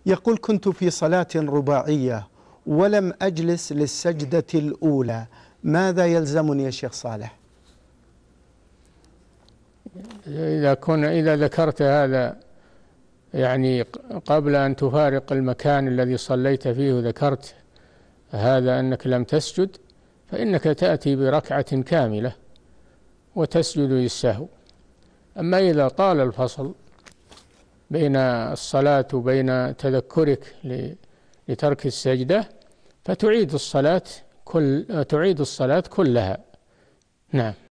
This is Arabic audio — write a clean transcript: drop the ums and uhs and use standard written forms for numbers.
يقول: كنت في صلاة رباعية ولم أجلس للسجدة الأولى، ماذا يلزمني يا شيخ صالح؟ إذا ذكرت هذا يعني قبل أن تفارق المكان الذي صليت فيه وذكرت هذا أنك لم تسجد، فإنك تأتي بركعة كاملة وتسجد للسهو. أما إذا طال الفصل بين الصلاة وبين تذكرك لترك السجدة فتعيد الصلاة كلها. نعم.